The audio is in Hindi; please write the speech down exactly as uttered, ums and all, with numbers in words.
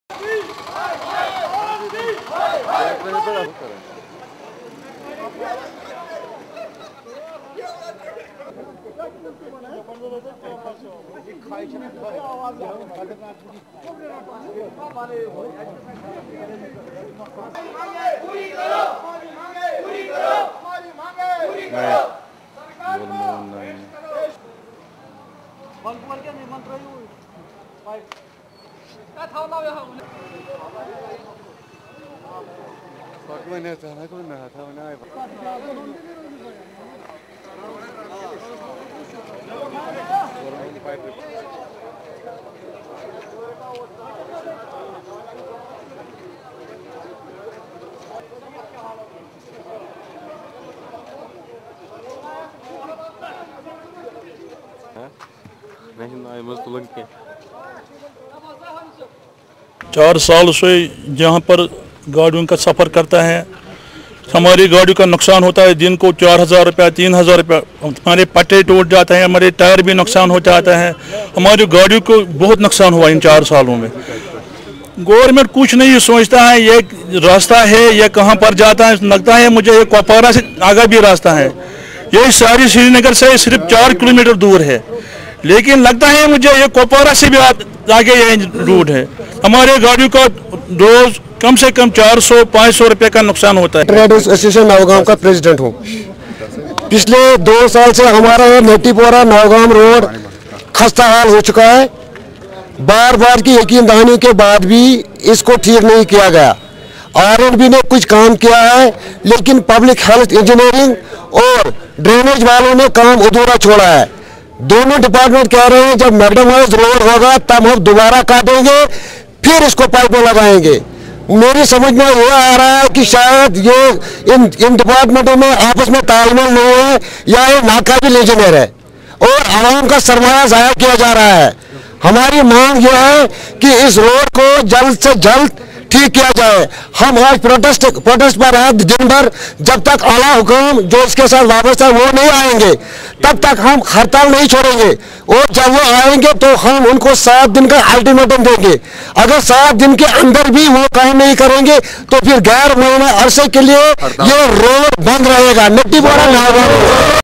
चार साल से जहाँ पर गाड़ियों का सफ़र करता है, हमारी गाड़ी का नुकसान होता है। दिन को चार हज़ार रुपया तीन हज़ार रुपया, हमारे पट्टे टूट जाते हैं, हमारे टायर भी नुकसान हो जाता है। हमारी गाड़ी को बहुत नुकसान हुआ इन चार सालों में। गवर्नमेंट कुछ नहीं सोचता है, ये रास्ता है ये कहाँ पर जाता है। लगता है मुझे ये कुपवारा से आगे भी रास्ता है, ये सारी श्रीनगर से सिर्फ चार किलोमीटर दूर है, लेकिन लगता है मुझे ये कुपवारा से भी आगे ये रूट है। हमारे गाड़ियों का रोज कम से कम चार सौ पाँच सौ रुपये का नुकसान होता है। ट्रेड एसोसिएशन नौगाम का प्रेसिडेंट हूँ। पिछले दो साल से हमारा ये नेटीपोरा नौगाम रोड खस्ता हाल हो चुका है। बार बार की यकीन दहानी के बाद भी इसको ठीक नहीं किया गया। आर एन बी ने कुछ काम किया है, लेकिन पब्लिक हेल्थ इंजीनियरिंग और ड्रेनेज वालों ने काम अधूरा छोड़ा है। दोनों डिपार्टमेंट कह रहे हैं जब मैग्डमाइज रोड होगा तब हम दोबारा काटेंगे, फिर इसको पाइपें लगाएंगे। मेरी समझ में यह आ रहा है कि शायद ये इन इन डिपार्टमेंटों में आपस में तालमेल नहीं है, या ये नाकाबिल इंजीनियर है और आवाम का सरमाया जाया किया जा रहा है। हमारी मांग यह है कि इस रोड को जल्द से जल्द ठीक किया जाए। हम आज प्रोटेस्ट प्रोटेस्ट पर हैं दिन भर, जब तक आला हुक्म जो इसके साथ वापस है वो नहीं आएंगे तब तक हम हड़ताल नहीं छोड़ेंगे। और जब वो आएंगे तो हम उनको सात दिन का अल्टीमेटम देंगे। अगर सात दिन के अंदर भी वो काम नहीं करेंगे तो फिर गैर महीने अरसे के लिए ये रोड बंद रहेगा। नेटीपोरा